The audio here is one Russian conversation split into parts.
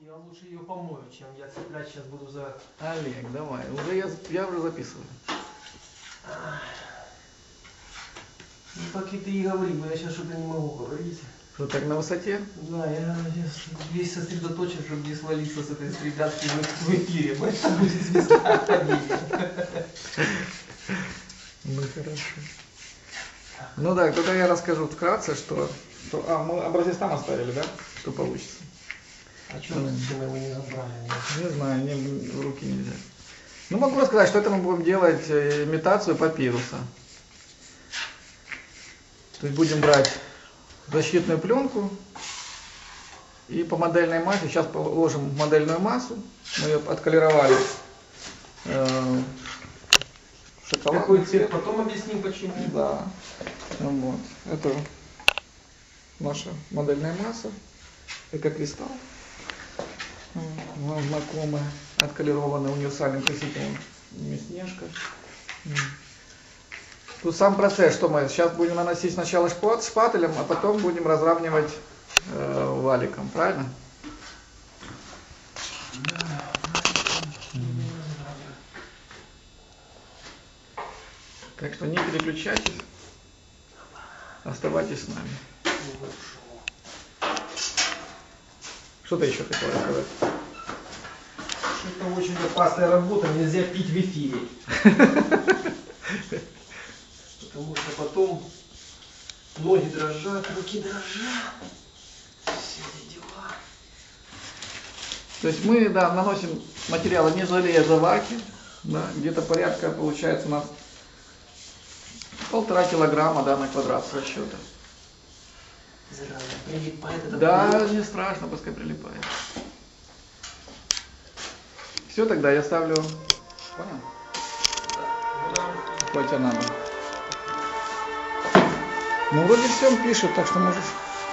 Я лучше ее помою, чем я цеплять сейчас буду за... Олег, давай. Я уже записываю. Ну так и ты и говори, но я сейчас что-то не могу говорить. Что, так на высоте? Да, я весь сосредоточен, чтобы не свалиться с этой стрелятки в эфире. Это будет звезда. Ну хорошо. Ну да, только я расскажу вкратце, что... мы образец там оставили, да? Что получится. А что мы не забрали? Не знаю, в руки нельзя. Ну могу рассказать, что это мы будем делать имитацию папируса. То есть будем брать защитную пленку и по модельной массе, сейчас положим модельную массу, мы ее отколеровали. Шоколад. Какой цвет? Потом объясним почему. Да. Вот. Это наша модельная масса, экокристалл. Вам знакомая, отколерованная универсальным красителем Снежка. Тут сам процесс, что мы сейчас будем наносить сначала шпателем, а потом будем разравнивать валиком, правильно? Так что не переключайтесь, оставайтесь с нами. Что ты еще хотел рассказать? Это очень опасная работа, нельзя пить в эфире. Потому что потом ноги дрожат, руки дрожат. Все эти дела. То есть мы, да, наносим материалы, не жалея заварки. Да, где-то порядка получается у нас 1,5 килограмма, да, на квадрат с расчета. Зараза, прилипает это. Да, не страшно, пускай прилипает. Все, тогда я ставлю. Понял? Да. Сколько тебе надо? Ну вроде все пишет, так что можешь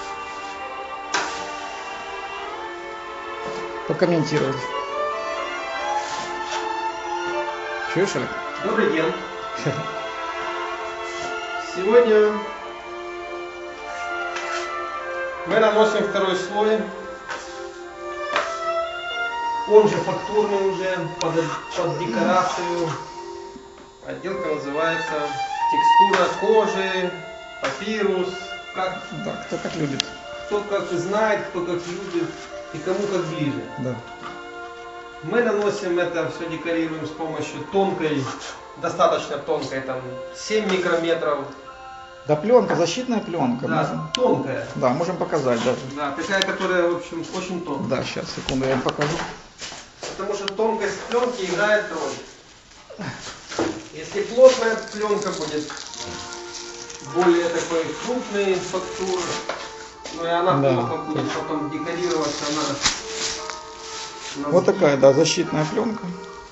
покомментировать. Чуешь, Олег? Добрый день. Сегодня мы наносим второй слой. Он же фактурный уже, под декорацию. Отделка называется текстура кожи, папирус. Как, Да, кто как любит. кто как знает, кто как любит и кому как ближе. Да. Мы наносим это, все декорируем с помощью тонкой, достаточно тонкой, там 7 микрометров. Да, пленка, защитная пленка. Да, Можем, тонкая. да, можем показать даже. Да, такая, которая, в общем, очень тонкая. Да, сейчас, секунду, я вам покажу. Потому что тонкость пленки играет роль. Если плотная пленка будет более такой крупной фактуры, но и она Да. плохо будет потом декорироваться, она Вот такая, да, защитная пленка.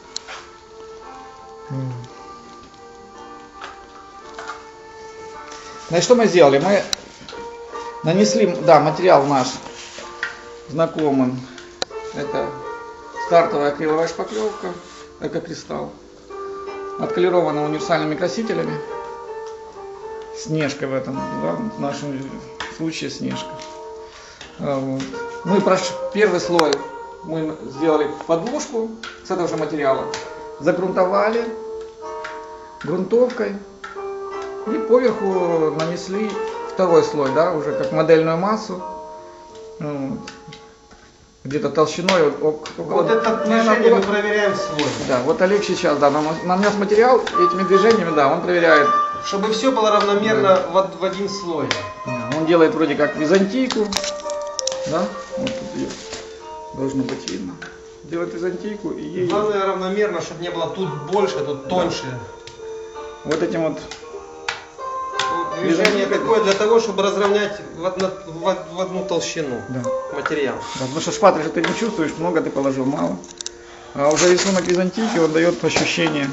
Значит, что мы сделали? Мы нанесли, да, материал наш знакомым. Это стартовая акриловая шпаклевка, экокристалл, отколерована универсальными красителями. Снежка в этом, да, в нашем случае Снежка. Вот. Мы первый слой мы сделали подложку с этого же материала, загрунтовали грунтовкой и поверху нанесли второй слой, да, уже как модельную массу. Вот. Где-то толщиной около... Вот это движение мы проверяем свой. Да, вот Олег сейчас, да, нанес материал, и этими движениями, да, он проверяет. Чтобы все было равномерно, да, в один слой. Он делает вроде как византийку, да, вот тут ее должно быть видно. Делает византийку и ей... Главное равномерно, чтобы не было тут больше, тут тоньше. Вот этим вот... Движение такое для того, чтобы разровнять в одну толщину, Да. материал. Да, потому что шпатель же ты не чувствуешь, много ты положил, мало. А уже рисунок византийки вот дает ощущение,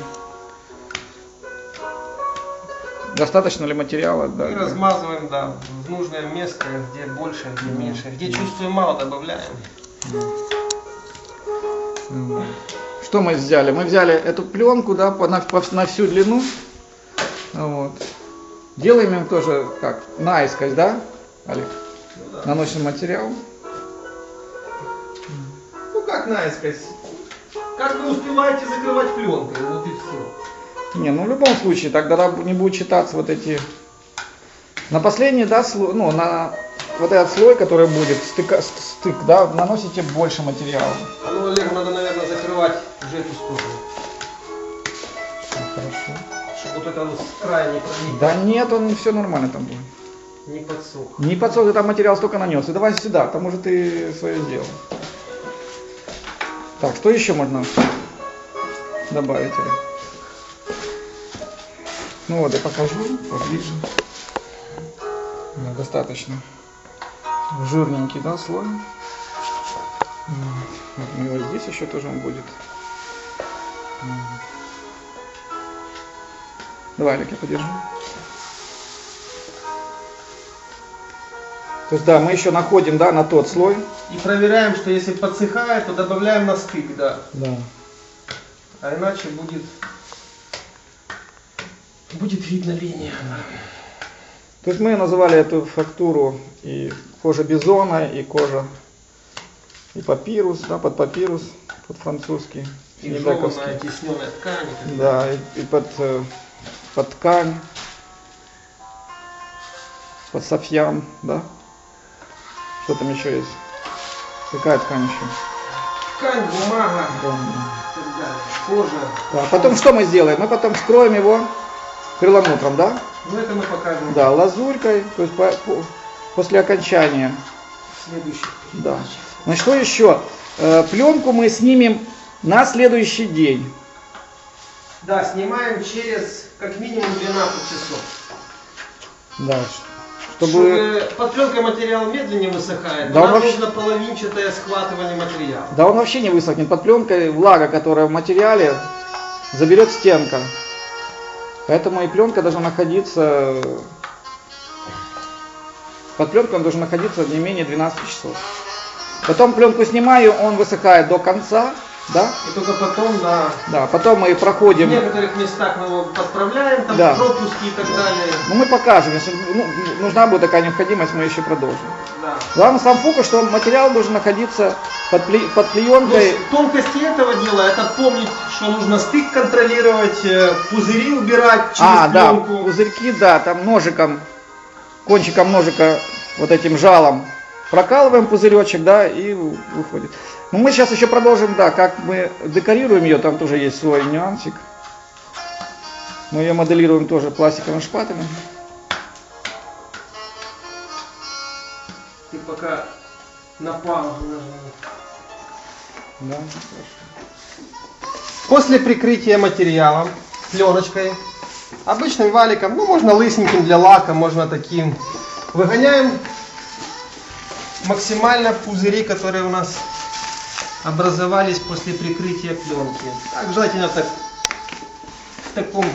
достаточно ли материала. Да, И размазываем, да, в нужное место, где больше, где меньше. Где чувствуем мало, добавляем. Что мы взяли? Мы взяли эту пленку, да, на всю длину. Вот. Делаем им тоже как наискось, да, Олег? Ну, да. Наносим материал. как наискось. Как вы успеваете закрывать пленкой, вот и все. Не, ну в любом случае, тогда не будет читаться вот эти... На последний, да, слой, ну, на вот этот слой, который будет, стык, да, наносите больше материала. А ну, Олег, надо, наверное, закрывать уже эту сторону. Хорошо. Чтобы вот это вот с края не проник. Да нет, он все нормально там будет. Не подсох. Не подсох, ты там материал столько нанес. И давай сюда, к тому же ты свое сделал. Так, что еще можно добавить? Ну вот, я покажу поближе. Да, достаточно жирненький, да, слой. Вот у него здесь еще тоже он будет. Давай, Олег, я подержу. То есть, да, мы еще находим, да, на тот слой. И проверяем, что если подсыхает, то добавляем на стык, да. Да. А иначе будет видно линия. То есть мы называли эту фактуру и кожа бизона, и кожа, и папирус, да, под папирус, под французский. И жеванная тесненная ткань. Да, и под ткань, под софьян, да. Что там еще есть? Какая ткань еще? Ткань, бумага, Да. кожа. Да. Потом что мы сделаем? Мы потом скроем его перламутром, да? Ну это мы покажем. Да, лазурькой, то есть после окончания. Следующий. Да. Значит, что еще? Пленку мы снимем на следующий день. Да, снимаем через как минимум 12 часов. Да. Чтобы... Под пленкой материал медленнее высыхает, да, нам вообще... нужно половинчатое схватывание материала. Да он вообще не высохнет. Под пленкой влага, которая в материале, заберет стенка. Поэтому и пленка должна находиться... Под пленкой он должен находиться не менее 12 часов. Потом пленку снимаю, он высыхает до конца. Да? И только потом, да. Да, потом мы проходим. В некоторых местах мы его подправляем, там да. пропуски и так далее. Ну мы покажем, если нужна будет такая необходимость, мы еще продолжим. Да. Главное сам фокус, что материал должен находиться под клеенкой. Тонкости этого дела, это помнить, что нужно стык контролировать, пузыри убирать через пленку. Да, пузырьки, да, там ножиком, кончиком ножика, вот этим жалом прокалываем пузыречек, да, и выходит. Но мы сейчас еще продолжим, да, как мы декорируем ее, там тоже есть свой нюансик. Мы ее моделируем тоже пластиковым шпателем. Ты пока на паузу нажми. Да. После прикрытия материалом, пленочкой, обычным валиком, ну можно лысеньким для лака, можно таким, выгоняем максимально пузыри, которые у нас образовались после прикрытия пленки. Так, желательно так, в таком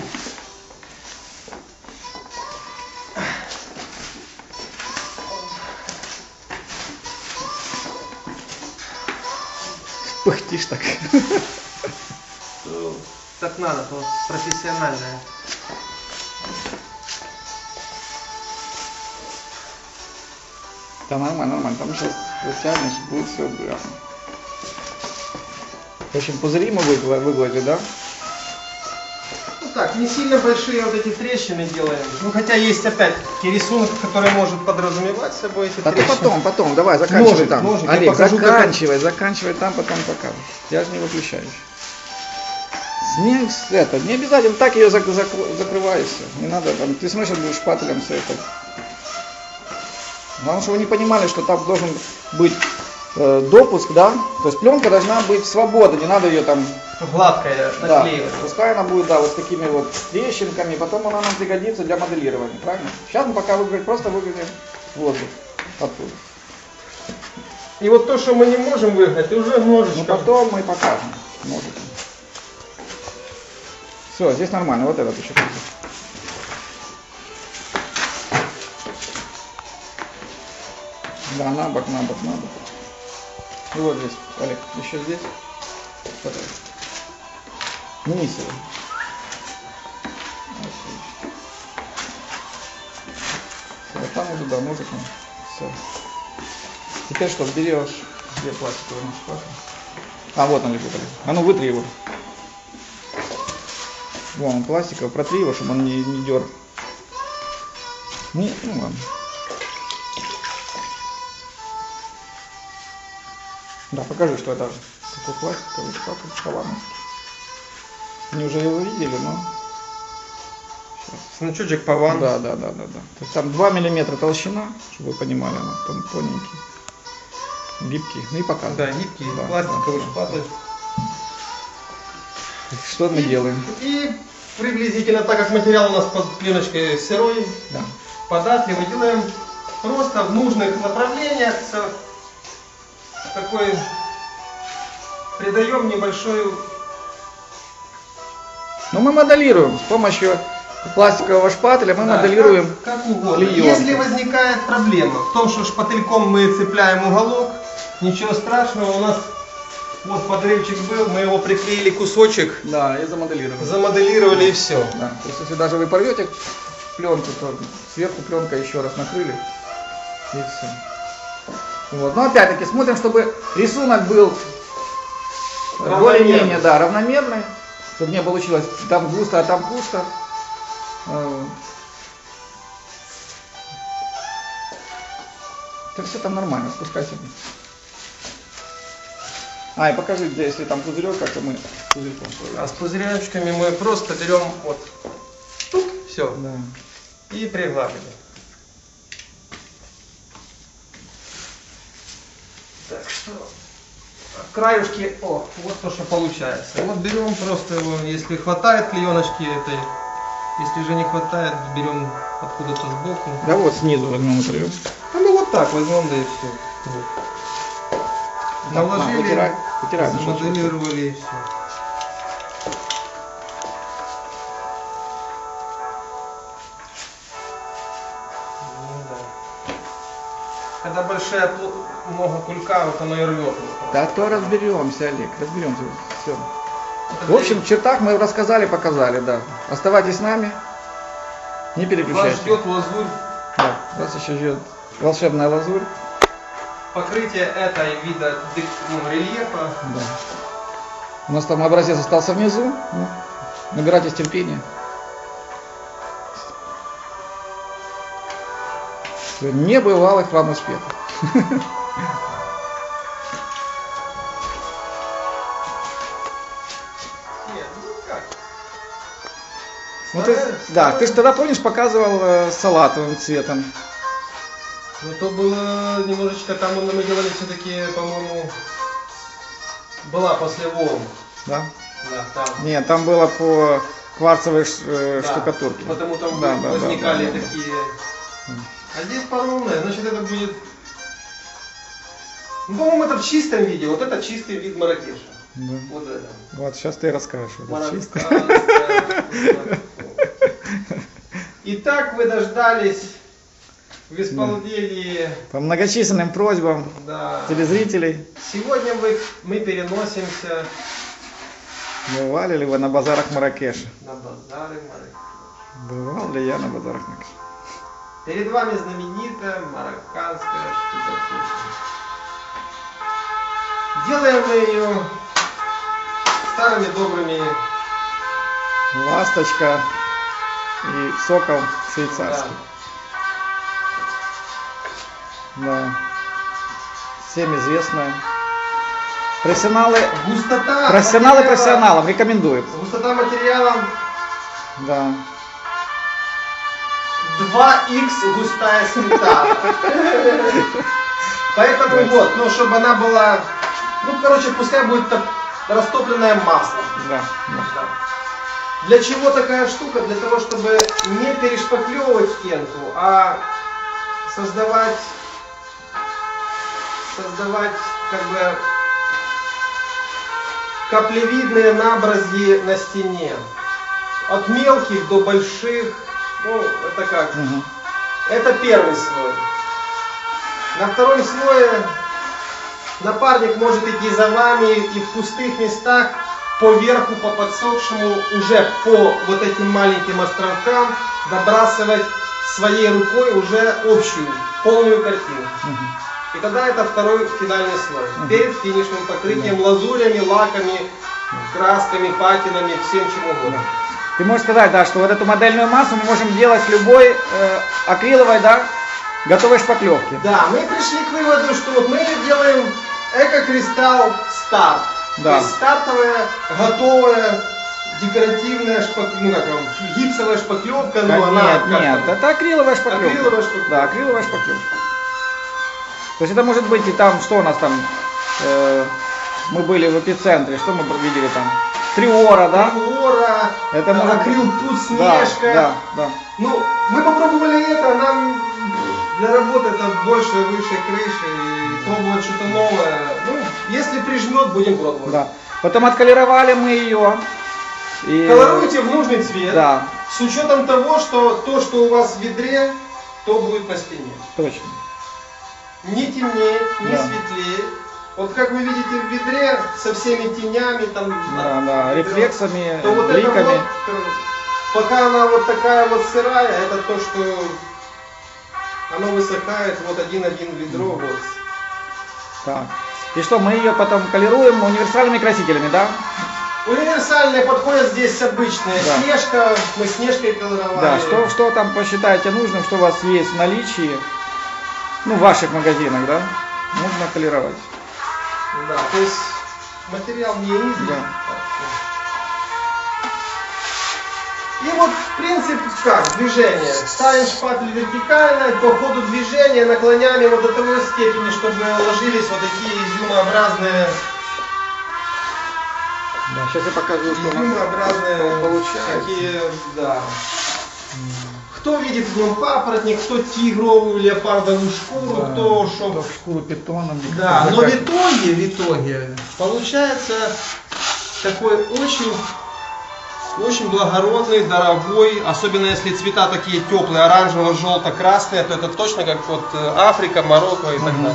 Пыхтишь так. так надо, то профессиональное. Да нормально, нормально, там сейчас затянешь, будет все прям. В общем, пузыри мы выгладили, да? Ну так, не сильно большие вот эти трещины делаем. Ну хотя есть опять-таки рисунок, который может подразумевать собой эти А ты трещины. потом, давай, заканчивай там. Ножик, я Олег, покажу, заканчивай там, потом покажешь. Я же не выключаю. Не обязательно так ее закрывай все. Не надо там, ты смотришь, будешь шпателем все это. Главное, чтобы вы не понимали, что там должен быть допуск, да? То есть пленка должна быть свободна, не надо ее там гладкая наклеивать. Да, пускай она будет, да, вот с такими вот трещинками, потом она нам пригодится для моделирования, правильно? Сейчас мы пока просто выгоним воздух оттуда. И вот то, что мы не можем выгнать, ты уже ножичком. Ну потом мы покажем ножиком. Все, здесь нормально, вот этот еще. Да, на бок. И вот здесь, Олег, еще здесь. Вниз его. Вот там уже, да, ножиком. Все. Теперь что, берешь, где пластиковый наш папа? А, вот он лежит. А ну вытри его. Вон он пластиковый, протри его, чтобы он не дер. Не, ну ладно. Да, покажи, что это такой пластиковый шпатель. Они уже его видели, но... Значочек Паван. Да. То есть там 2 миллиметра толщина, чтобы вы понимали, он там тоненький, гибкий. Ну и показывай. Да, гибкий, да, пластиковый шпатель. Что мы делаем? И приблизительно, так как материал у нас под пленочкой сырой, Да. податливый, делаем просто в нужных направлениях, такой, придаем небольшую... Но мы моделируем с помощью пластикового шпателя, мы моделируем как угодно. клеенку. Если возникает проблема в том, что шпательком мы цепляем уголок, ничего страшного, у нас вот подрывчик был, мы его приклеили кусочек, Да, и замоделировали. замоделировали и все. Да. То есть если даже вы порвете пленку, то сверху пленка еще раз накрыли и все. Вот. Но опять-таки смотрим, чтобы рисунок был более-менее равномерный, чтобы не получилось там густо, а там пусто. Это все там нормально, спускайся. И покажи, где, если там пузырек, как мы пузырьком. А с пузыречками мы просто берем вот, все, Да. и пригладили. Так что, краюшки, вот то, что получается. Вот берем просто его, если хватает клееночки этой, если же не хватает, берем откуда-то сбоку. Да вот снизу возьмем отрывок. А мы вот так возьмем, да и все. Вот. Наложили, вытираем, замоделировали и все. Ну, да. Когда большая много кулька, вот оно и рвет. Да то разберемся, Олег, разберемся. Все. В общем, в чертах мы рассказали, показали, да. Оставайтесь с нами, не Вас переключайтесь. ждет лазурь. Да, вас еще ждет волшебная лазурь. Покрытие этой вида рельефа. Да. У нас там образец остался внизу. Ну, набирайтесь терпения. Небывалых вам успехов. Ну, ты же тогда, помнишь, показывал салатовым цветом. Ну то было немножечко, там мы делали все-таки, по-моему, была после волн. Да? Да, там. Нет, там было по кварцевой штукатурке. Потому там Да, возникали да. такие. А здесь по-ровной, значит это будет. Ну, по-моему, это в чистом виде. Вот это чистый вид Марракеша. Да. Вот это. Вот, сейчас ты расскажешь. Вот, чисто. Итак, вы дождались в исполнении. По многочисленным просьбам телезрителей. Сегодня мы переносимся Бывали ли вы на базарах Марракеша? на базары Марракеша. Бывал ли я на базарах Марракеша? Перед вами знаменитая марокканская штукатурка. Делаем мы ее старыми добрыми. Ласточка и сокол швейцарский. Да. Всем известная. Профессионалы профессионалам рекомендуют. Густота материала Да. 2х густая сметана. Поэтому вот, ну чтобы она была, ну короче, пускай будет растопленное масло. Да. Для чего такая штука? Для того, чтобы не перешпаклевывать стенку, а создавать как бы каплевидные набрызги на стене. От мелких до больших. Ну, это как? Угу. Это первый слой. На втором слое напарник может идти за вами и в пустых местах по верху, по подсохшему, уже по вот этим маленьким островкам добрасывать своей рукой уже общую, полную картину. Угу. И тогда это второй финальный слой. Перед финишным покрытием лазурями, лаками, красками, патинами, всем чем угодно. Ты можешь сказать, да, что вот эту модельную массу мы можем делать с любой акриловой, да, готовой шпаклевки. Да, мы пришли к выводу, что вот мы делаем эко-кристалл старт. Да. То есть стартовая, готовая, декоративная гипсовая шпаклевка, но она... Нет, это акриловая шпаклевка. Акриловая шпаклевка. Да, акриловая шпаклевка. То есть это может быть и там, что у нас там, мы были в эпицентре, что мы видели там? Триора, да? Триора, это может... акрил тут, снежка. Да. Ну, мы попробовали это, нам для работы это больше, выше крыши, и пробовать что-то новое. Ну, если прижмет, будем пробовать. Да. Потом отколеровали мы ее. И... Колоруйте в нужный цвет. Да. С учетом того, что то, что у вас в ведре, то будет на стене. Точно. Не темнеет, не светлее. Вот как вы видите в ведре, со всеми тенями, там, да, рефлексами, то вот бликами. это вот, пока она вот такая вот сырая, это то, что она высыхает, вот один-один ведро. Вот. Так. И что, мы ее потом колируем универсальными красителями, да? Универсальные подходят здесь обычные. Да. Снежка, мы снежкой колоровали. Да, что там посчитаете нужным, что у вас есть в наличии, ну, в ваших магазинах, да, нужно колеровать. Да, то есть материал не излишний. Да. И вот принцип как? Движение. Ставим шпатель вертикально, по ходу движения наклоняем его до такой степени, чтобы ложились вот такие изюмообразные. Да, сейчас я покажу, что изюмообразные получается. Такие, да. Кто видит в нем папоротник, кто тигровую, леопардовую шкуру, да, кто что. Шкуру питона. Да, но в итоге получается такой очень благородный, дорогой, особенно если цвета такие теплые, оранжево-желто-красные, то это точно как вот Африка, Марокко и так далее.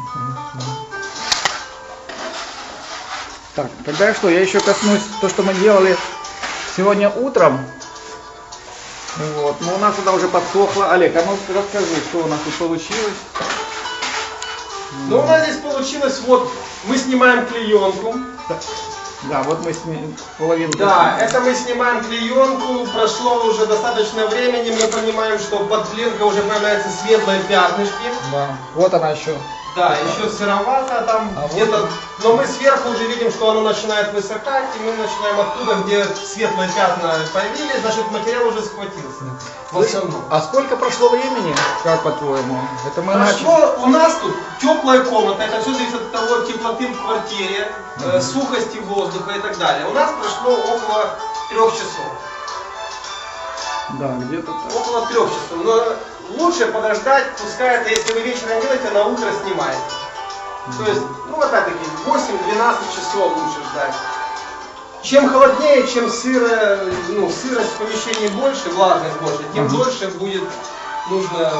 Так, тогда что, я еще коснусь то, что мы делали сегодня утром. Вот, но у нас это уже подсохло. Олег, а ну расскажи, что у нас тут получилось. Ну, у нас здесь получилось, вот, мы снимаем клеенку. Да, вот мы половинку. Да, это мы снимаем клеенку, прошло уже достаточно времени, мы понимаем, что под клеенкой уже появляются светлые пятнышки. Да, вот она еще. Да, еще сыровато там где-то, вот. Но мы сверху уже видим, что оно начинает высыхать, и мы начинаем оттуда, где светлые пятна появились, значит материал уже схватился. В основном. А сколько прошло времени, как по-твоему? Это мы прошло, у нас тут теплая комната, это все зависит от того, теплоты в квартире, сухости воздуха и так далее. У нас прошло около 3 часов. Да, где-то так. Около 3 часов. Но лучше подождать, пускай это, если вы вечером делаете, на утро снимаете. То есть, ну опять-таки, 8-12 часов лучше ждать. Чем холоднее, чем сыро, ну, сырость в помещении больше, влажность больше, тем дольше будет нужно...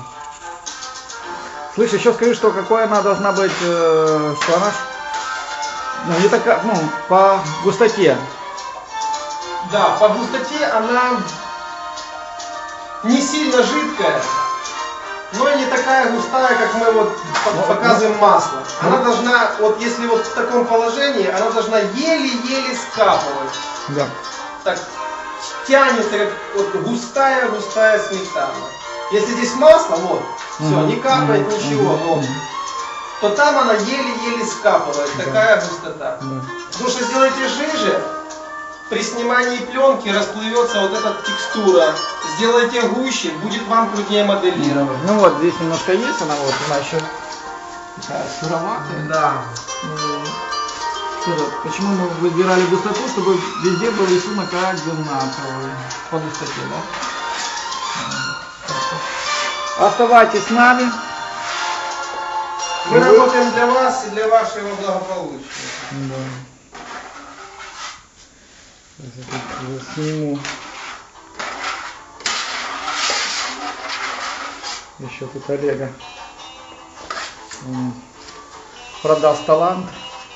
Слышь, еще скажи, что какой она должна быть, что она, ну, не такая, ну, по густоте. Да, по густоте она не сильно жидкая, но и не такая густая, как мы вот показываем масло. Она должна, вот если вот в таком положении, она должна еле-еле скапывать. Да. Так тянется, как вот густая сметана. Если здесь масло, вот, все, не капает ничего, вот, то там она еле-еле скапывает, такая густота. Потому что сделайте жиже, при снимании пленки расплывется вот эта текстура. Сделайте гуще, будет вам труднее моделировать. Ну вот здесь немножко есть, она еще такая сыроватая. Да. Почему мы выбирали густоту, чтобы везде был рисунок одинаковый по густоте, да? Оставайтесь с нами. Мы работаем для вас и для вашего благополучия. Да. Я сниму. Еще тут Олега продаст талант.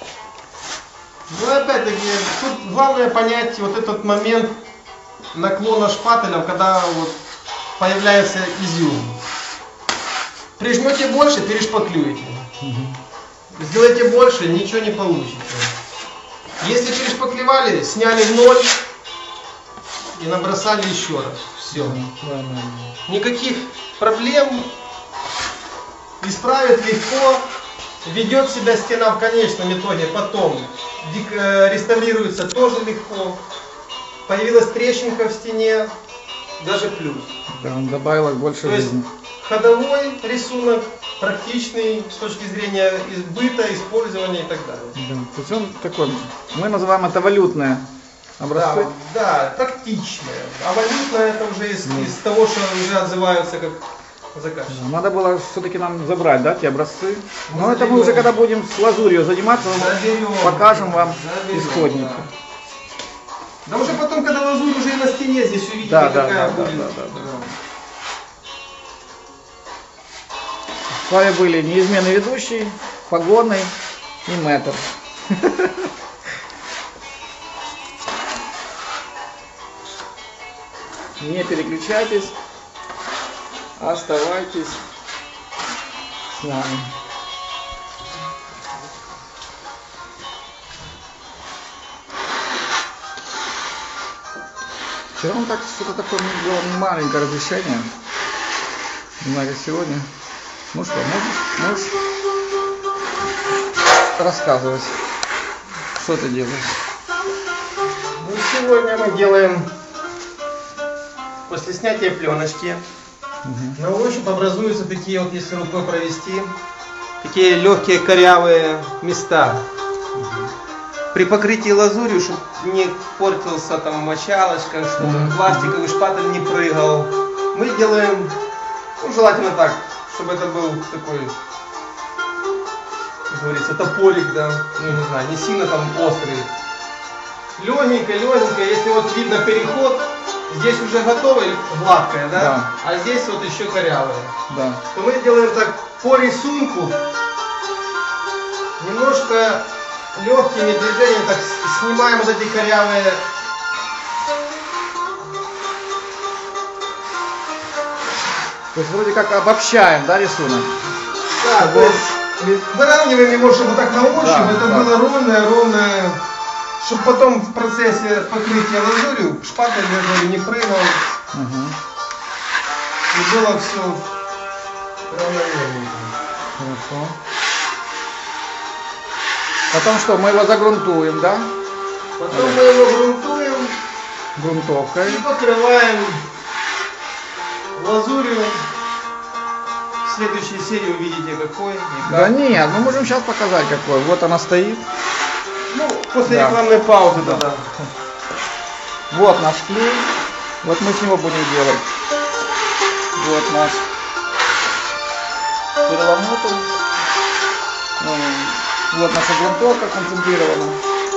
Ну опять-таки, тут главное понять вот этот момент наклона шпателем, когда вот появляется изюм. Прижмете больше, перешпаклюете. Сделайте больше, ничего не получите. Если перешпаклевали, сняли в ноль и набросали еще раз. Все. Никаких проблем. Исправит легко. Ведет себя стена в конечном итоге потом. Реставрируется тоже легко. Появилась трещинка в стене. Даже плюс. Да, он добавил больше То есть жизни. ходовой рисунок, практичный с точки зрения быта, использования и так далее. Да. То есть он такой, мы называем это валютные образцы. Да, тактичное. А валютное это уже из того, что уже отзываются как заказчики. Да, надо было все-таки нам забрать, да, те образцы. Мы Но это заберем. мы уже когда будем с лазурью заниматься, Заберем. покажем вам Заберем, исходники. Да уже потом, когда лазурь уже и на стене здесь увидите, Да, какая да, будет. да. С вами были неизменный ведущий, погонный и мэтр. Не переключайтесь, оставайтесь с нами. Вчера он так что-то такое было маленькое разрешение. Не знаю, как сегодня. Ну что, можешь рассказывать, что ты делаешь? Ну, сегодня мы делаем, после снятия пленочки, на ощупь образуются такие вот, если рукой провести, такие легкие корявые места. При покрытии лазурью, чтобы не портился там мочалочка, чтобы пластиковый шпатель не прыгал, мы делаем, ну, желательно так, чтобы это был такой, как говорится, топорик, да, ну не знаю, не сильно там острый. Легенько, если вот видно переход, здесь уже готовое, гладкое, да? Да. А здесь вот еще корявое. Да. То мы делаем так по рисунку, немножко легкими движениями так снимаем вот эти корявые. То есть вроде как обобщаем, да, рисунок? Да, то есть выравниваем его, чтобы так на ощупь, Да, это да. было ровное, чтобы потом в процессе покрытия лазурью шпатель, я говорю, не прыгал, и было все равномерненько. Хорошо. Потом что, мы его загрунтуем, да? Потом мы его грунтуем Грунтовкой. и покрываем лазурью. В следующей серии увидите какой и как. Да нет, мы можем сейчас показать какой. Вот она стоит. Ну, после Да. рекламной паузы тогда. Вот наш клей. Вот мы с него будем делать. Вот наш перламутр. Вот наша грунтовка концентрирована.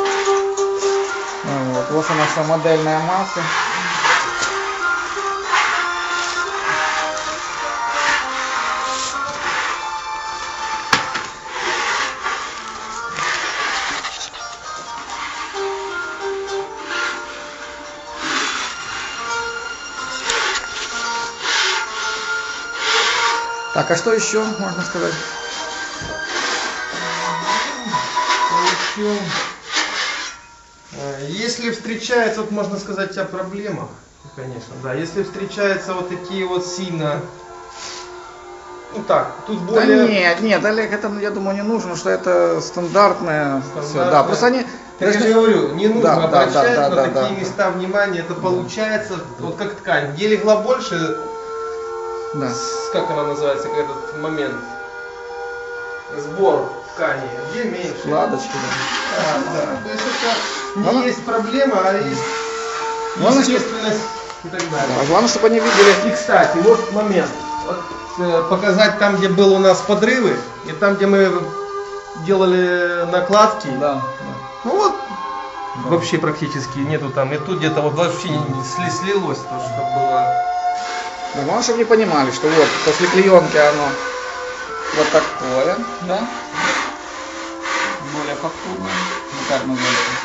Вот наша модельная масса. Так, а что еще можно сказать? Еще, если встречается, вот можно сказать о проблемах, конечно, да, если встречаются вот такие вот сильно, ну так, тут более... Да нет, Олег, это, я думаю, не нужно, что это стандартное. Всё, да, просто они... Так я же говорю, не нужно Да, обращать да, на да, такие да. места внимания, это получается вот как ткань. Где легла больше, Да. как она называется, этот момент, сбор ткани, где меньше. Складочки, Да, да. То есть это не Ладно. есть проблема, а есть Ладно, что- естественность и так далее. Да, главное, чтобы они видели. И кстати, вот момент. Вот, показать там, где был у нас подрывы, и там, где мы делали накладки. Да. Ну вот, вообще практически нету там. И тут где-то вот вообще слилось то, что было. Да, главное, чтобы не понимали, что вот после клеенки оно вот такое, да? Более фактурное. Ну как называется?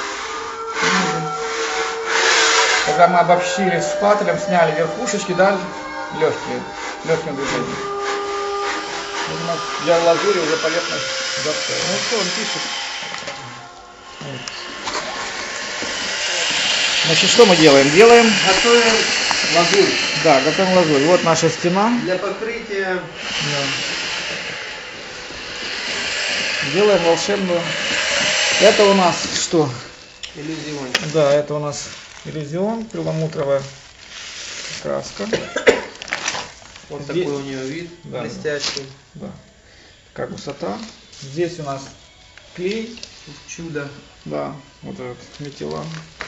Когда мы обобщили с шпателем, сняли верхушечки, да, легким движением. Вот у нас для лазури уже поверхность готова. Ну что, он пишет. Вот. Значит, что мы делаем? Делаем... Готовим лазурь. Да, готовим лазурь. Вот наша стена. Для покрытия. Да. Делаем волшебную. Это у нас что? Иллюзион. Да, это у нас иллюзион, перламутровая краска. Вот Здесь... такой у нее вид, да, блестящий. Да. Как высота. Здесь у нас клей. Чудо. Да, вот этот метилан.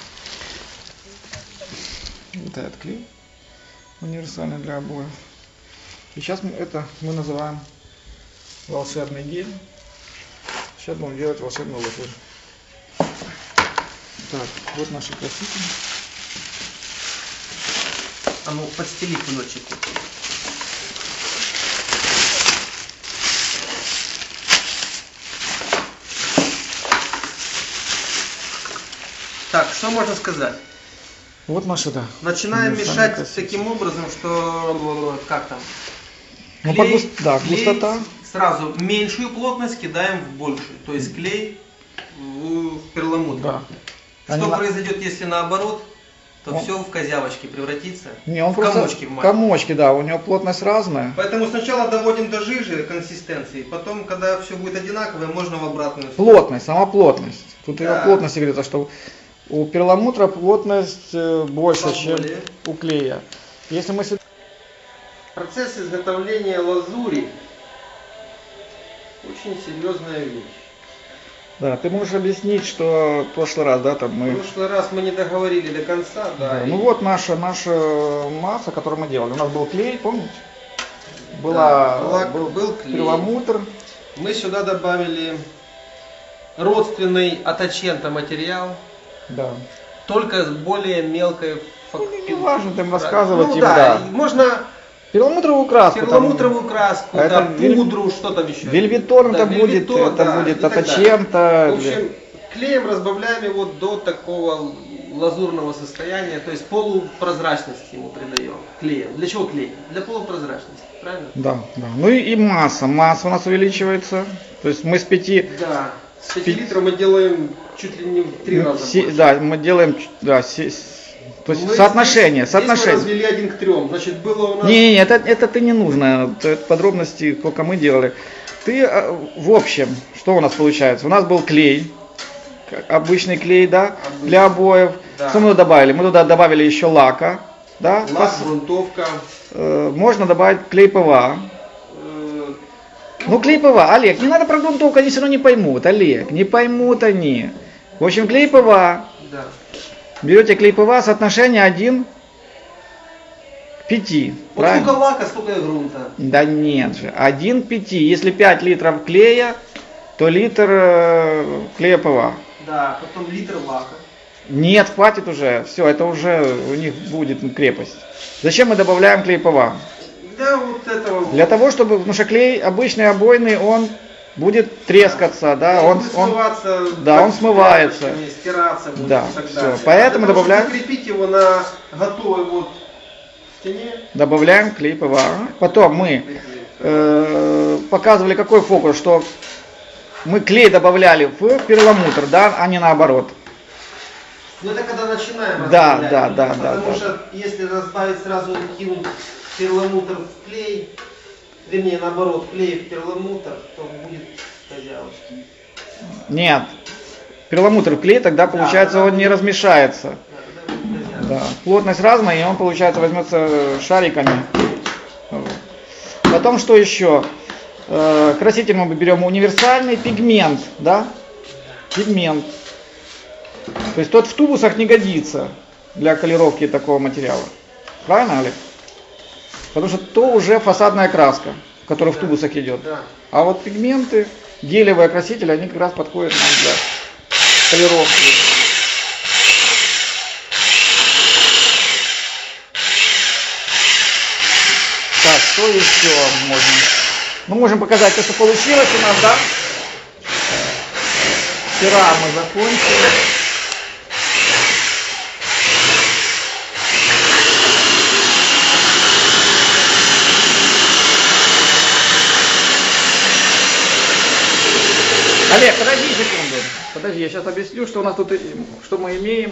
Вот этот клей. Универсальный для обоев. И сейчас мы называем волшебный гель. Сейчас будем делать волшебную лазурь. Так, вот наши красители. А ну подстели кулечек. Так, что можно сказать? Вот наши, да. Начинаем универсальные мешать красители. таким образом, что как там? Ну, Клей, да, клей, густота. сразу меньшую плотность кидаем в большую. То есть клей в перламутр. Да. Что произойдет, если наоборот, то Он... все в козявочки превратится. Не, он в просто... комочки в масле. Комочки, да, у него плотность разная. Поэтому сначала доводим до жижи консистенции, потом, когда все будет одинаковое, можно в обратную сторону. Плотность, сама плотность. Тут Да. его плотность говорится, что у перламутра плотность больше, чем у клея. Если мы сюда... Процесс изготовления лазури очень серьезная вещь. Да, ты можешь объяснить, что в прошлый раз, да, там мы... В прошлый раз мы не договорили до конца, да. Да, ну вот наша масса, которую мы делали. У нас был клей, помните? Был клей. Перламутр. Мы сюда добавили родственный от ачента материал, Да. только с более мелкой... Ну, не важно там рассказывать им, да. да. Можно перламутровую краску. перламутровую краску, это да, пудру, что там еще? Вельветон да, это будет, вельветон, это да, будет и так от далее. ачента. В общем, клеем разбавляем его до такого лазурного состояния, то есть полупрозрачности ему придаем. Клеем. Для чего клей? Для полупрозрачности, правильно? Да, да. Ну и масса. Масса у нас увеличивается. То есть мы с 5... Да. С 5 литров мы делаем чуть ли не в 3 раза больше. Да, мы делаем, да, то есть соотношение. Здесь мы развели 1 к 3. Значит, было у нас... Не, это ты не нужно. Это подробности, сколько мы делали. Ты, в общем, что у нас получается? У нас был клей. Обычный клей, да, Обычный. для обоев. Да. Что мы добавили? Мы туда добавили еще лака. Да? Лак, грунтовка. Можно добавить клей ПВА. Ну, клей ПВА. Олег, не надо про грунтовку, они все равно не поймут. Олег, не поймут они. В общем, клей ПВА. Да. Берете клей ПВА, соотношение 1 к 5. Вот Правильно? сколько лака, столько и грунта. Да нет же, 1 к 5. Если 5 литров клея, то литр клея ПВА. Да, потом литр лака. Нет, хватит уже. Все, это уже у них будет крепость. Зачем мы добавляем клей ПВА? Да, вот этого. Для того, чтобы, потому что клей обычный обойный, он будет трескаться, да, он смываться, да, он смывается, стираться будет, да, и так все. далее. Поэтому добавляем, закрепить его на готовой вот стене. Добавляем клей ПВА. Потом мы показывали какой фокус, что мы клей добавляли в перламутр, да, а не наоборот. Ну это когда начинаем Да, разбавлять. да, Потому что если разбавить сразу и кинуть перламутр в клей, вернее наоборот, клей в перламутр, то будет козявочка. Нет. Перламутр в клей, тогда получается он не размешается. Да. Плотность разная, и он, получается, возьмется шариками. Потом что еще? Краситель мы берем универсальный, пигмент, да? Пигмент. То есть тот в тубусах не годится для колировки такого материала. Правильно, Олег? Потому что то уже фасадная краска, которая в тубусах идет. А вот пигменты, гелевые красители, они как раз подходят нам для колировки. Так, что еще можно? Мы можем показать то, что получилось у нас, да? Вчера мы закончили. Олег, подожди секунду. Подожди, я сейчас объясню, что у нас тут, что мы имеем.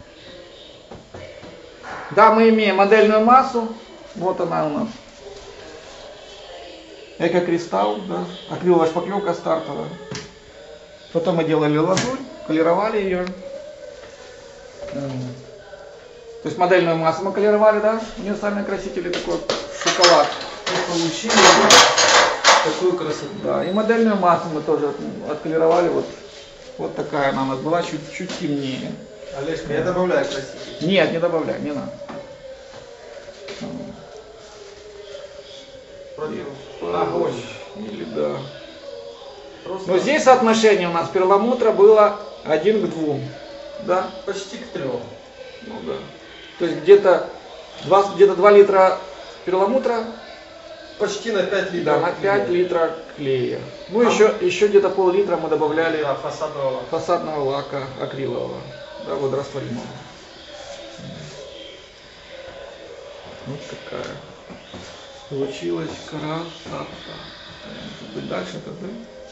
Да, мы имеем модельную массу. Вот она у нас. Эко-кристалл, да. Акриловая шпаклевка стартовая. Потом мы делали лазурь, колеровали ее. То есть модельную массу мы колеровали, да? Универсальные красители такой шоколад. И получили такую красоту. Да, и модельную массу мы тоже отколеровали. Вот такая она у нас была, чуть темнее. Олежка, я добавляю краситель. Нет, не добавляй, не надо. Огонь. Или да. Просто Но здесь соотношение у нас перламутра было 1 к 2. Да? почти к 3. Ну да. То есть где-то 2 литра перламутра, Почти на 5 да, литров. на 5 литров клея. Ну А. еще где-то пол-литра мы добавляли Да, фасадного лака. фасадного лака акрилового, да, водорастворимого. Вот такая получилась красота. Может быть, дальше тогда.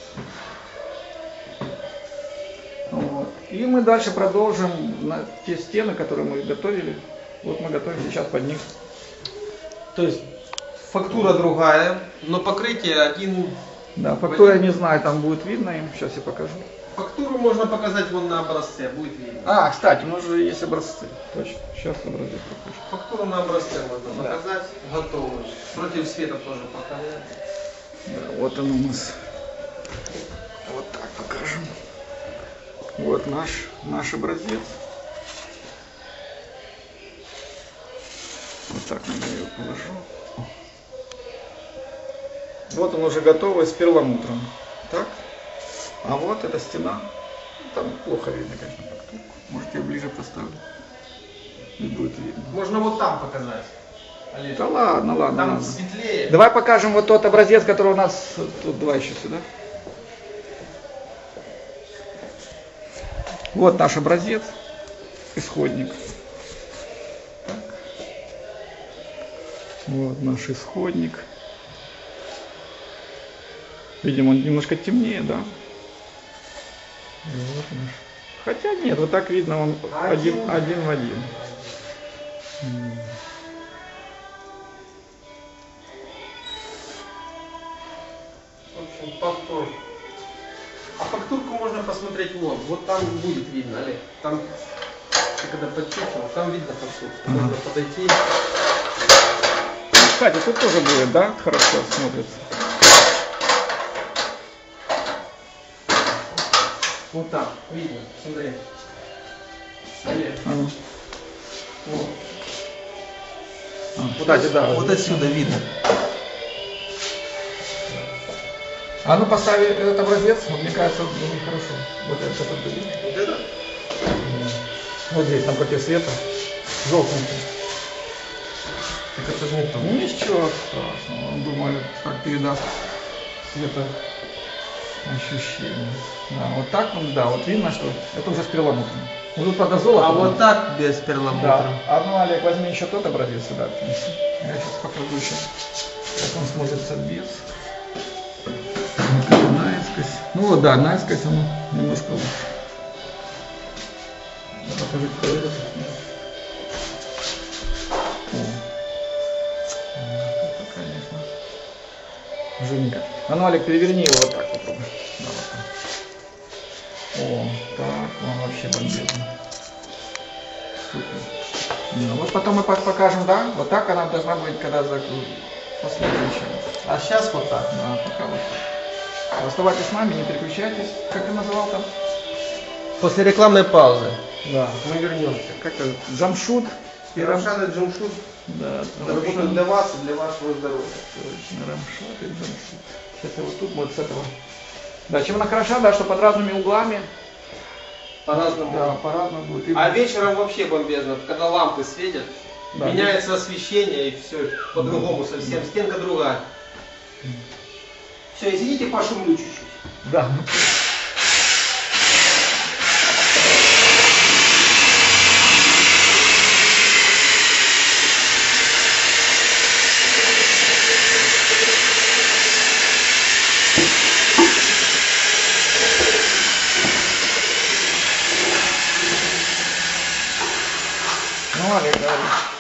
Вот. И мы дальше продолжим на те стены, которые мы готовили. Вот мы готовим сейчас под них. То есть фактура другая, но покрытие один. Да, фактуру я не знаю, там будет видно им. Сейчас я покажу. Фактуру можно показать вон на образце, будет видно. А, кстати, у нас же есть образцы. Точно. Сейчас образец покажу. Фактуру на образце можно Да. показать, готовую. Против света тоже показать. Да, вот он у нас. Вот так покажем. Вот наш образец. Вот так я его положу. Вот он уже готовый с перламутром. Так. А вот эта стена. Там плохо видно, конечно, фактурку. Может, я ближе поставлю. И будет видно. Можно вот там показать. Олег. Да ладно, ладно. Там ладно. светлее. Давай покажем вот тот образец, который у нас тут. Давай еще сюда. Вот наш образец, исходник. Так. Вот наш исходник. Видимо, он немножко темнее, да? Вот наш. Хотя нет, вот так видно, он один в один. В общем, повтор. А фактурку можно посмотреть вон. Вот там будет видно, Олег. Там, ты когда подчеркнул, там видно фактурку. Ага. Можно подойти. Кстати, тут тоже будет, да? Хорошо смотрится. Вот там, видно, смотри. Олег. А ну. Вот. Кстати, да. Вот отсюда видно. А ну поставь этот образец, мне кажется, будет хорошо. Вот это подбери. Вот это? Вот здесь, напротив света. Желтенький. Так это же не то. Ну ничего страшного. Думаю, так передаст ощущение. Да, вот так вот, да, вот видно, что это уже с перламутром. Ну тут правда золото. А вот так без перламутра. Да. А ну, Олег, возьми еще тот образец сюда. Принеси. Я сейчас покажу еще, как он смотрится без. Наискось. Ну вот да, наискось оно немножко лучше. Покажи, кто это. Это, конечно, жирненько. А ну, Олег, переверни его вот так попробуй. Да, вот так. О, так, он вообще бомбезный. Супер. Да, вот потом мы покажем, да, вот так она должна быть, когда последующая. А сейчас вот так. Да, пока вот так. Оставайтесь с нами, не переключайтесь. Как ты называл там? После рекламной паузы Да. мы вернемся. Как-то Джамшут. И Рамшан и Джамшут Да, работают для вас и для вашего здоровья. Точно, Рамшат и Джамшут. Сейчас я вот тут вот с этого. Да, чем она хороша, да, что под разными углами. По-разному. Да, по-разному будет. И- А вечером вообще бомбезно, когда лампы светят, Да. меняется освещение и все по-другому совсем, стенка другая. Все, извините, пошумлю чуть-чуть. Да. Ну, Олег, говори.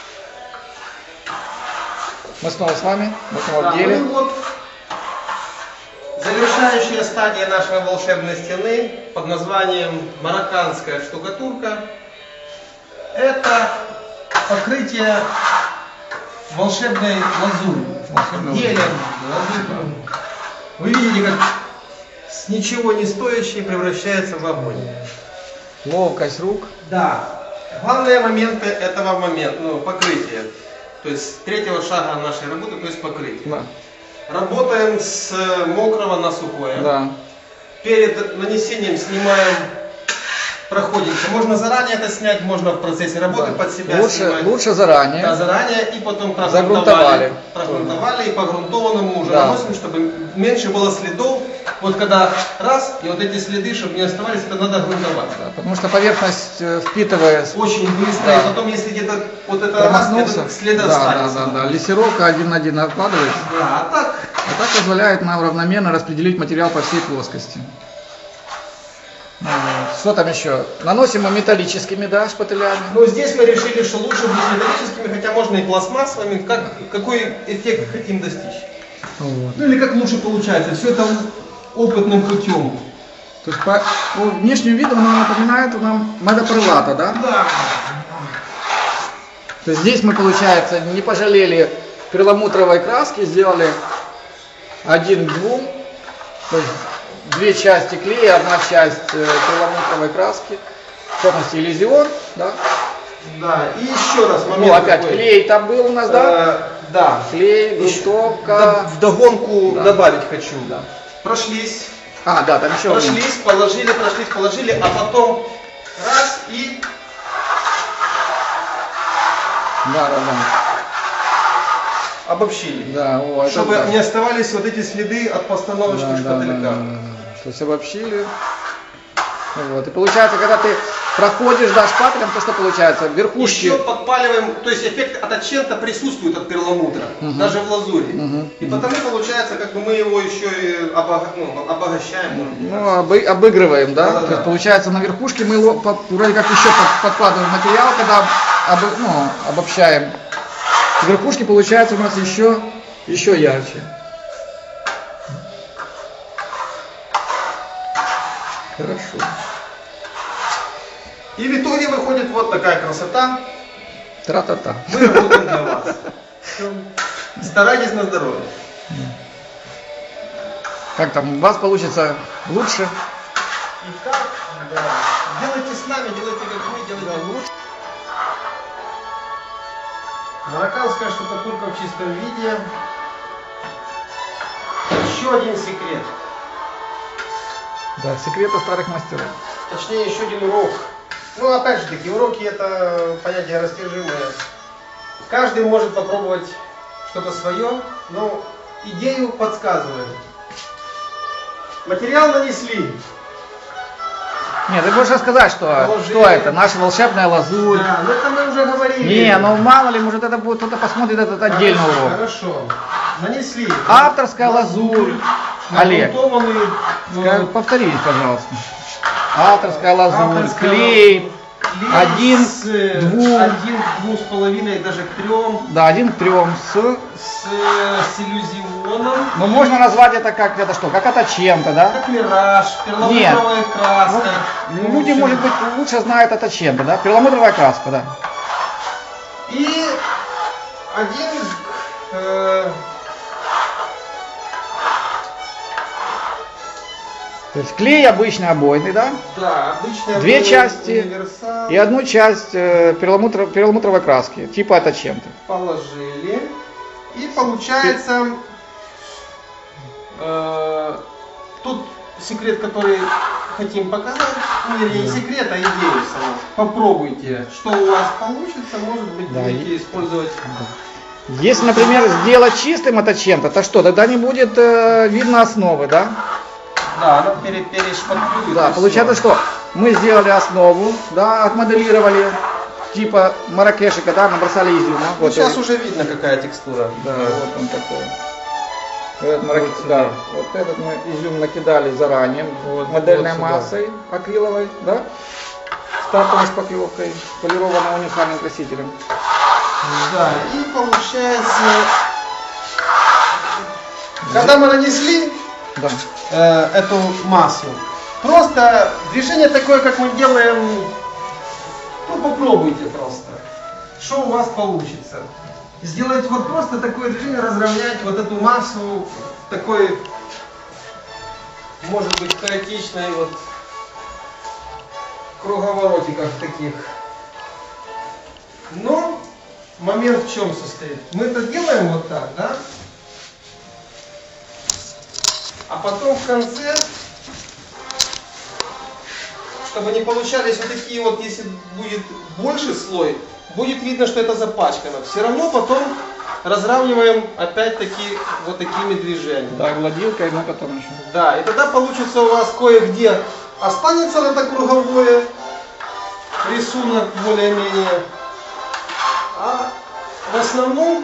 Мы снова с вами, мы снова Да, в деле. ну и вот завершающая стадия нашей волшебной стены под названием марокканская штукатурка. Это покрытие волшебной лазурью. Гелем, лазурью. Вы видите, как с ничего не стоящей превращается в огонь. Ловкость рук. Да. Главные моменты этого покрытия. То есть третьего шага нашей работы, то есть покрытие. Да. Работаем с мокрого на сухое. Да. Перед нанесением снимаем, проходимся. Можно заранее это снять, можно в процессе работы под себя снимать. Лучше заранее. Да, заранее и потом Загрунтовали. Прогрунтовали и по грунтованному уже Да. наносим, чтобы меньше было следов. Вот когда раз, и вот эти следы, чтобы не оставались, это надо грунтовать. Да, потому что поверхность впитывает. Очень быстро, Да. и потом если где-то вот это раз, Промахнулся. где-то след Да, останется. да. Лессировка 1 на 1 откладывается. Да, а так. А так позволяет нам равномерно распределить материал по всей плоскости. Ну, что там еще? Наносим мы металлическими, да, шпателями. Но здесь мы решили, что лучше быть металлическими, хотя можно и пластмассовыми, какой эффект хотим достичь. Вот. Ну или как лучше получается, все это опытным путем. То есть по внешнему виду оно напоминает нам мадопрелата, да? Да. То есть здесь мы, получается, не пожалели перламутровой краски, сделали 1 к 2, то есть 2 части клея, 1 часть перламутровой краски, в частности иллюзион, да? Да, и еще раз момент. Ну, опять такой. клей там был у нас, да? Да. Клей, грунтовка. Вдогонку Да. добавить хочу. Да. Прошлись, А, да, там еще один. положили, а потом раз и Да. обобщили. Да, о, это Чтобы да. не оставались вот эти следы от постановочных шпателька. То есть обобщили. Вот. И получается, когда ты проходишь, да, шпателем, то что получается? Верхушки. Еще подпаливаем, то есть эффект от ачента присутствует от перламутра, даже в лазури. И потому получается, как бы мы его еще и обогащаем. Ну, обыгрываем, да? Да. То есть получается на верхушке мы его вроде как еще подкладываем материал, когда обобщаем. Верхушки получается у нас еще ярче. Хорошо. И в итоге выходит вот такая красота. Тра-та-та. Мы работаем для вас. Старайтесь на здоровье. Как там, у вас получится лучше? Итак, да. Делайте с нами, делайте как мы, делайте лучше. Марокканская штукатурка в чистом виде. Еще один секрет. Да, секреты старых мастеров. Точнее, еще один урок. Ну, опять же таки, уроки это понятие растяжимое. Каждый может попробовать что-то свое, но идею подсказываем. Материал нанесли. Нет, ты можешь рассказать, что это? Наша волшебная лазурь. Да, но это мы уже говорили. Не, ну мало ли, может это будет, кто-то посмотрит этот отдельный урок. Хорошо. Нанесли. Авторская лазурь. Олег, Нагрунтованный, повтори, пожалуйста. Авторская лазурь, Авторская клей, клей 1 с к 2. 1 к 2,5, даже к 3. Да, 1 к 3 С иллюзионом. Ну можно назвать это как это что? Как это чем-то, да? Как мираж, перламутровая краска. Ну, люди, может быть, лучше знают это чем-то, да? Перламутровая краска, да. И То есть клей обычный обойный, да? да, обычная 2 части универсал. и 1 часть перламутровой краски, типа это чем-то. Положили. И получается, тут секрет, который хотим показать, ну, вернее, не секрет, а идею саму. Попробуйте, что у вас получится, может быть, Да, будете использовать. Если, например, сделать чистым это чем-то, то что? Тогда не будет видно основы, да? Да, она перешпатлюет. Да, получается, что мы сделали основу, да, отмоделировали, типа маракешика, да, набросали изюма. Ну, Вот сейчас он. уже видно, какая текстура. Да, вот он такой. Да, вот этот мы изюм накидали заранее, модельной вот сюда. массой акриловой, да? стартовой шпаклевкой, полированным универсальным красителем. Да, и получается, когда мы нанесли Да. эту массу, просто движение такое, как мы делаем, ну попробуйте просто, что у вас получится. Сделать вот просто такое движение, разровнять вот эту массу в такой, может быть, хаотичной вот круговоротиках таких. Но момент в чем состоит? Мы это делаем вот так, да? А потом в конце, чтобы не получались вот такие вот, если будет больше слой, будет видно, что это запачкано. Все равно потом разравниваем опять-таки вот такими движениями. Да, гладилкой, но потом еще. Да, и тогда получится у вас кое-где останется вот это круговое рисунок более-менее. А в основном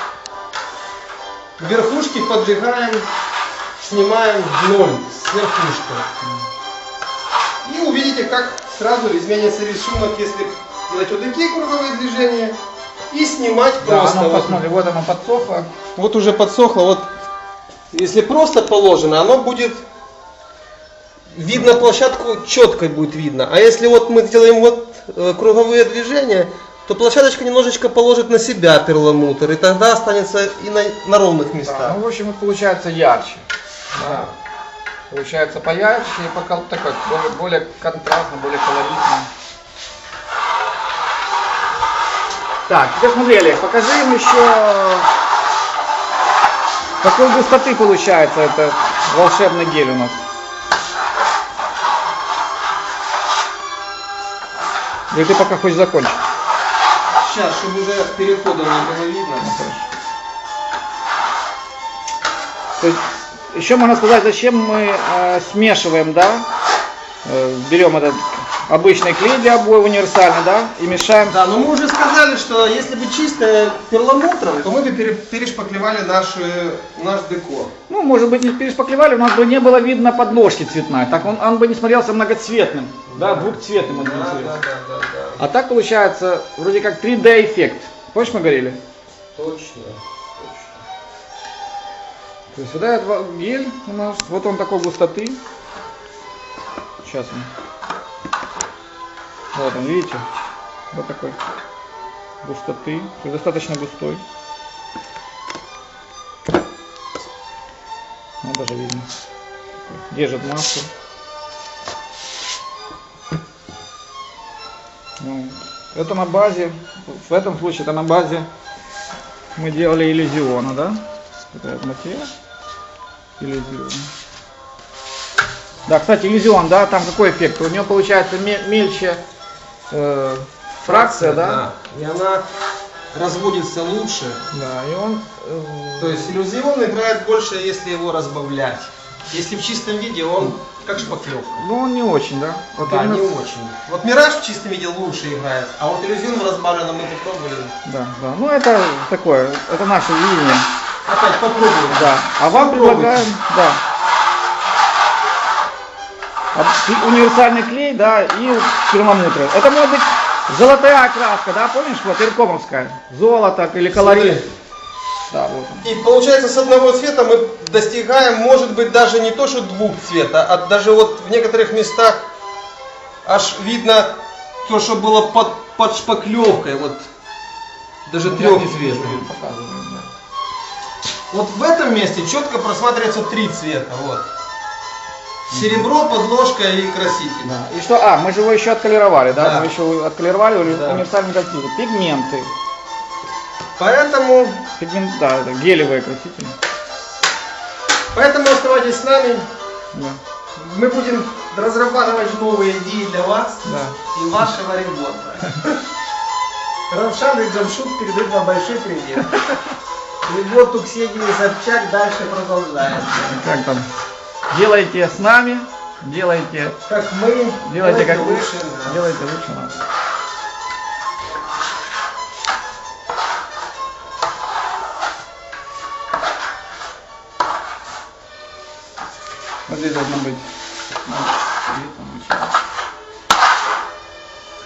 верхушки поджигаем, снимаем в ноль с верхушкой. И увидите, как сразу изменится рисунок, если делать вот такие круговые движения и снимать просто. Да, вот. посмотрим, вот оно подсохло. Вот уже подсохло. Вот если просто положено, оно будет видно, площадку четко будет видно. А если вот мы делаем вот круговые движения, то площадочка немножечко положит на себя перламутр, и тогда останется и на ровных местах. Да, ну, в общем, это получается ярче. Да. Получается поярче и такой, более контрастно, более колоритно. Так, теперь смотри, Олег, покажи им еще, какой густоты получается это волшебный гель у нас. Или ты пока хочешь закончить? Сейчас, чтобы уже перехода не было видно. То есть, еще можно сказать, зачем мы смешиваем, да? Берем этот обычный клей для обоев универсальный, да, и мешаем. Да, но мы уже сказали, что если бы чисто перламутром, то мы бы перешпаклевали наш декор. Ну, может быть, не перешпаклевали, у нас бы не было видно подложки цветной. Так он бы не смотрелся многоцветным, да, двухцветным он бы не смотрелся. Да. А так получается вроде как 3D эффект. Помнишь, мы говорили? Точно. То есть вот этот гель у нас, вот он такой густоты. Сейчас он. Вот он, видите? Вот такой густоты. То есть достаточно густой. Вот даже видно. Держит массу. Вот. Это на базе, в этом случае это на базе мы делали иллюзиона, да? Это материал. Иллюзион. Да, кстати, иллюзион, да, там какой эффект? У него получается мельче фракция, да? И она разводится лучше. Да, и он... То есть иллюзион играет больше, если его разбавлять. Если в чистом виде он как шпаклевка. Ну, он не очень, да? Вот Да, именно... не очень. Вот Мираж в чистом виде лучше играет, а вот иллюзион в разбавленном мы попробовали. Да. Ну, это такое, это наше видение. Опять попробуем. Да. А вам предлагаем, да. Универсальный клей, да, и перламутр. Это может быть золотая окраска, да, помнишь, вот иркомовская, золото или колорит. Да, вот он. И получается, с одного цвета мы достигаем, может быть, даже не то, что двух цвета, а даже вот в некоторых местах аж видно то, что было под шпаклевкой, вот даже трех цветов. Вот в этом месте четко просматривается три цвета, вот. Серебро, подложка и краситель. Да. И что? Мы же его еще отколеровали, да? Да. Мы еще отколеровали Да. универсальный краситель. Пигменты. Поэтому Да, это гелевые красители. оставайтесь с нами. Да. Мы будем разрабатывать новые идеи для вас Да. и вашего ремонта. Равшан и Джамшут передают вам большой привет. Ремонт у Ксении Собчак дальше продолжается. Как там? Делайте с нами, делайте Как мы, как вы, лучше нас. делайте лучше нас. Вот здесь должно быть.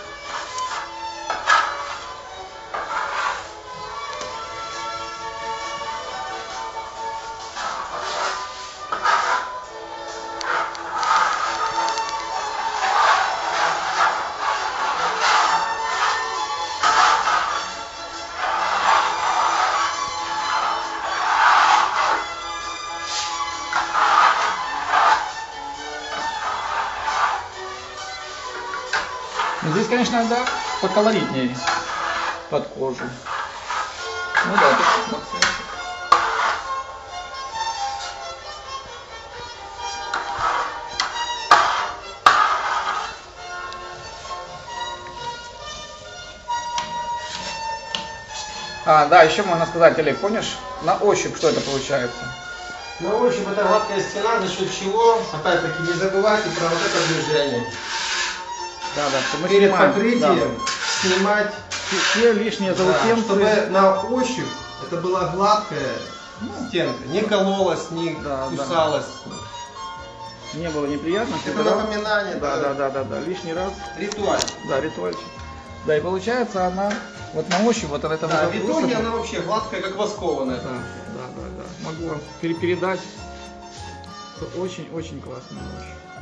Здесь, конечно, да, поколоритнее под кожу. Ну да, тут смотрите. Да, еще можно сказать, Олег, помнишь, на ощупь что это получается? На ощупь это гладкая стена, за счет чего, опять-таки, не забывайте про вот это движение. Да, что мы Перед снимаем, покрытием снимать все лишние заутенцы. чтобы на ощупь это была гладкая стенка, не кололась, не кусалась. Не было неприятностей. Это напоминание, да, лишний раз. Ритуал. Да, ритуальчик. Да, и получается она вот на ощупь, вот это да, в итоге она вообще гладкая, как воскованная. Да. Могу вам передать. Очень-очень классная ощупь.